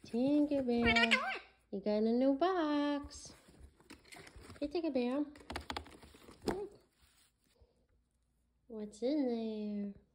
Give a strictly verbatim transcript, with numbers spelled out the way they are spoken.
Tinker Bear, you got a new box. Hey, Tinker Bear. What's in there?